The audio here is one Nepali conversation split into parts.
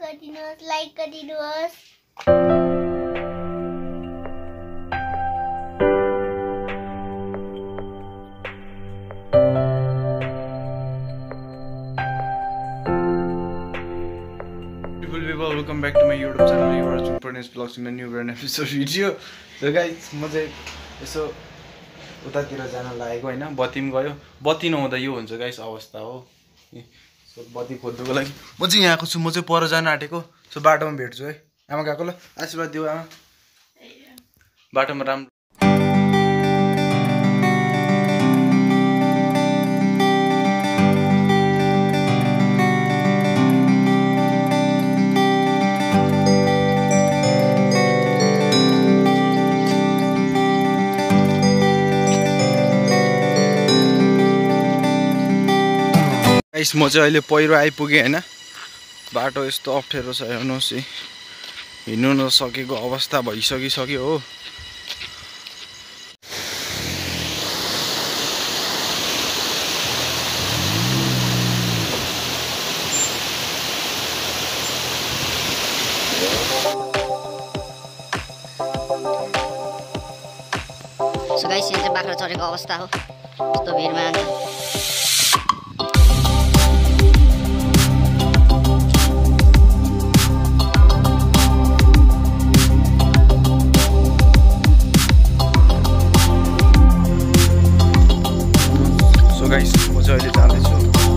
गरिदिनुहोस्, लाइक गरिदिनुहोस्। Welcome back to my YouTube channel. You are watching Pranesh Vlogs in a new brand episode video. So guys, म चाहिँ यसो उतातिर जान लागेको हैन, बत्ती पनि गयो। बत्ती नहुँदा यो हुन्छ गाइस अवस्था हो। सो बत्ती खोज्नुको लागि म चाहिँ यहाँको छु, म चाहिँ पर जान आटेको। सो बाटोमा भेट्छु है। आमा गएको ल, आशीर्वाद दिऊ आमा। बाटोमा राम्रो गाइस, म चाहिँ अहिले पहिरो आइपुगेँ हैन। बाटो यस्तो अप्ठ्यारो छ, हेर्नुहोस् हिँड्नु नसकेको अवस्था भइसकिसक्यो हो। सो गाइस, यहाँ चाहिँ बाख्रा चढेको अवस्था हो। यस्तो भिडमा गाइस, म चाहिँ अहिले जाँदैछु।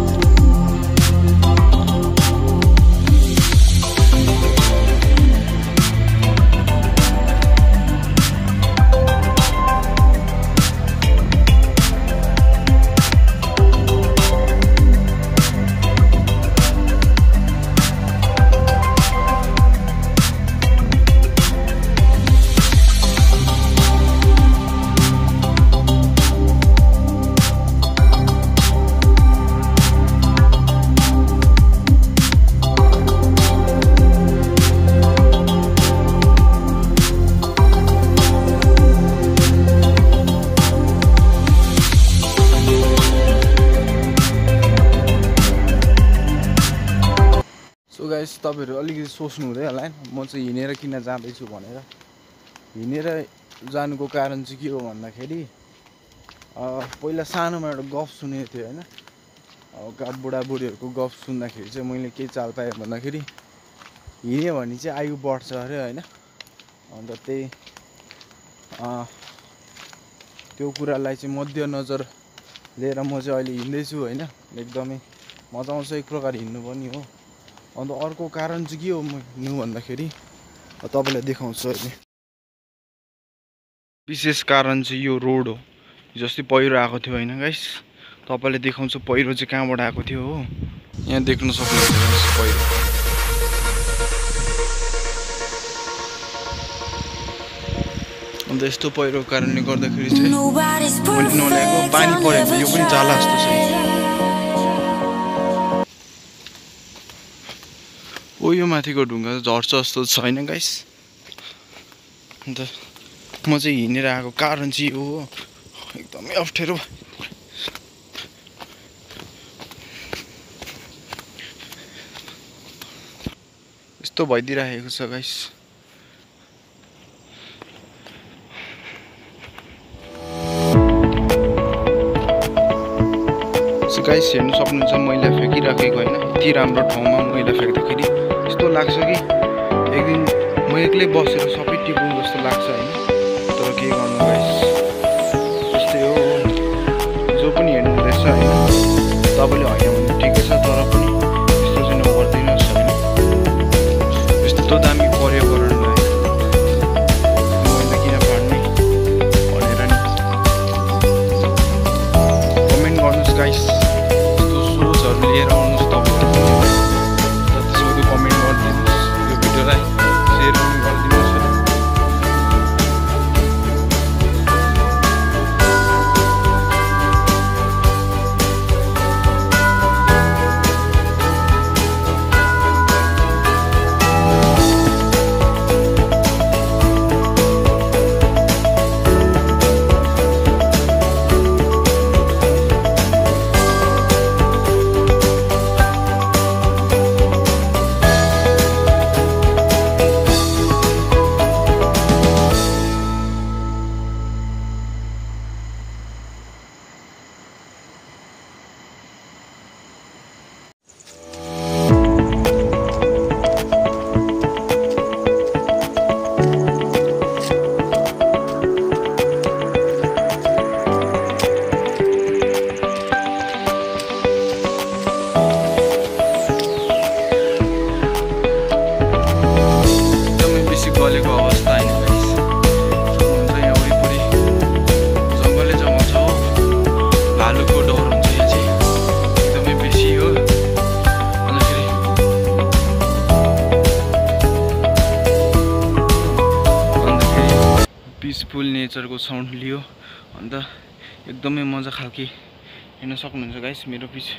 गाइस, तपाईहरु अलिकति सोच्नु हुँदै होला हैन, म चाहिँ हिँडेर किन जाँदैछु भनेर। हिँडेर जानुको कारण चाहिँ के हो भन्दाखेरि पहिला सानोमा एउटा गफ सुनेको थिएँ हैन। बुढाबुढीहरूको गफ सुन्दाखेरि चाहिँ मैले के चाल पाएँ भन्दाखेरि हिँड्यो भने चाहिँ आयु बढ्छ अरे हैन। अन्त त्यो कुरालाई चाहिँ मध्यनजर लिएर म चाहिँ अहिले हिँड्दैछु हैन। एकदमै मजा आउँछ एक प्रकार हिँड्नु पनि हो। अन्त अर्को कारण चाहिँ के हो हिँड्नु भन्दाखेरि तपाईलाई देखाउँछु अहिले। विशेष कारण चाहिँ यो रोड हो। जस्तै पहिरो आएको थियो हैन गाइस, तपाईलाई देखाउँछु पहिरो चाहिँ कहाँबाट आएको थियो हो। यहाँ देख्न सक्नुहुन्छ पहिरो। अन्त यस्तो पहिरोको कारणले गर्दाखेरि चाहिँ मैले नल्याएको पानी परेको यो पनि जाला जस्तो छ। ओ यो माथिको ढुङ्गा झर्छ जस्तो छैन गाइस। अन्त म चाहिँ हिँडेर आएको कारण चाहिँ यो हो। एकदमै अप्ठ्यारो यस्तो भइदिरहेको छ गाइस। सो गाइस, हेर्नु सक्नुहुन्छ मैला फ्याँकिराखेको होइन। यति राम्रो ठाउँमा मैला फ्याँक्दाखेरि यस्तो लाग्छ कि एक दिन म एक्लै बसेर सबै टिप्नु जस्तो लाग्छ होइन। तर के गर्नु गाइस, त्यस्तै हो। जो पनि हेर्नु हुँदैछ होइन, तपाईँले होइन भने ठिकै छ, तर पनि यस्तो चाहिँ नगरिदिनुहोस् होइन। यस्तो दामी पर्यावरणलाई मैला किन फाड्ने भनेर नि कमेन्ट गर्नुहोस् गाइस। लिएर आउनुहोस् तपाईँहरू, जतिसक्दो कमेन्ट गरिदिनुहोस्, यो भिडियोलाई सेयर पनि गरिदिनुहोस्। नेचरको साउन्ड लियो अन्त एकदमै मजा खालके हेर्न सक्नुहुन्छ गाइस मेरो पछि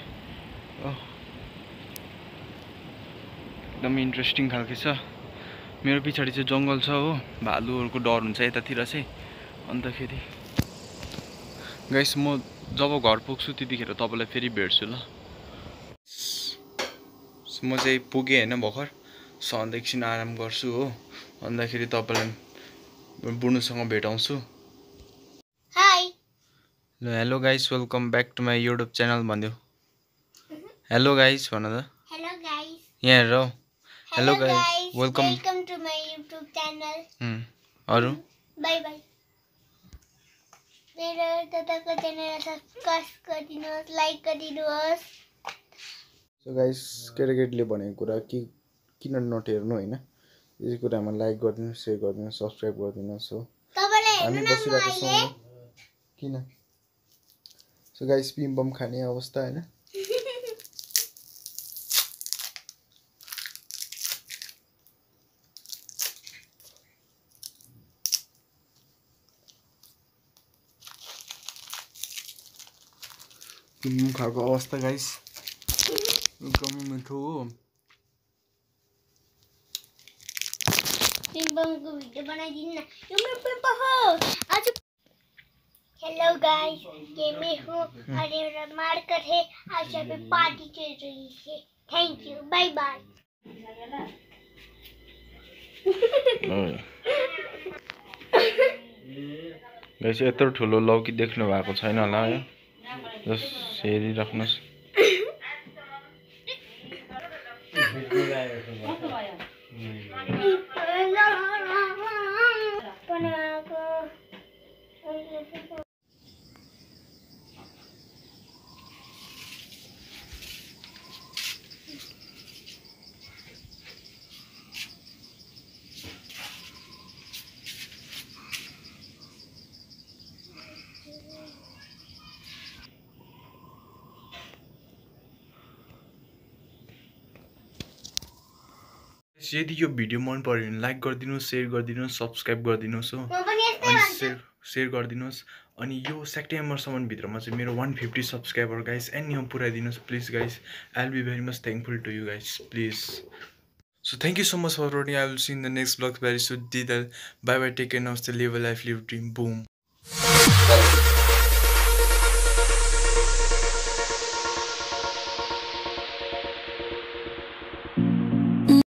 एकदमै इन्ट्रेस्टिङ खालके छ मेरो पछाडि चाहिँ जङ्गल छ हो भालुहरूको डर हुन्छ यतातिर चाहिँ अन्तखेरि गाइस म जब घर पुग्छु त्यतिखेर तपाईँलाई फेरि भेट्छु ल म चाहिँ पुगेँ होइन भर्खर अन्त एकछिन आराम गर्छु हो अन्तखेरि तपाईँलाई बुढ्नुसँग भेटाउँछु हाई ल hello guys welcome back to my YouTube channel भन्यो हेलो गाइस भन त हेलो गाइस यहाँ हेर hello guys welcome to my YouTube channel अरू बाई बाई मेरो दादाको च्यानल सब्स्क्राइब गरिदिनुहोस् लाइक गरिदिनुहोस् सो गाइस केटाकेटीले भनेको कुरा किन नटेर्नु होइन यस कुरामा लाइक गरिदिनुहोस् सेयर गरिदिनुहोस् सब्सक्राइब गरिदिनुहोस् हो तपाईलाई हामी हेर्नु न बसिरहेको छौँ अहिले किन सो गाइस पिम्पम खाने अवस्था होइन पिम्पम खाएको अवस्था गाइस एकदमै मिठो हो पिम्पमको भिडियो बनाइदिनु न यो मेरो पिम्पम हो आज हेलो गाइस ये मैं हूँ और ये मेरा मार्कर है आज यहाँ पे पार्टी चल रही है thank you bye bye guys यत्रो ठुलो लौकी देख्नु भएको छैन होला है जस हेरिराख्नुहोस् यदि यो भिडियो मन पर्यो भने लाइक गरिदिनुहोस् सेयर गरिदिनुहोस् सब्सक्राइब गरिदिनुहोस् हो अनि सेयर गरिदिनुहोस् अनि यो सेप्टेम्बरसम्म भित्रमा चाहिँ मेरो 150 सब्सक्राइबर गाइस एन्ड यो पुऱ्याइदिनुहोस् please guys I will be very much thankful to you guys please so thank you so much for watching I will see in the next vlog very soon दिदल bye bye take care now stay live a life live dream boom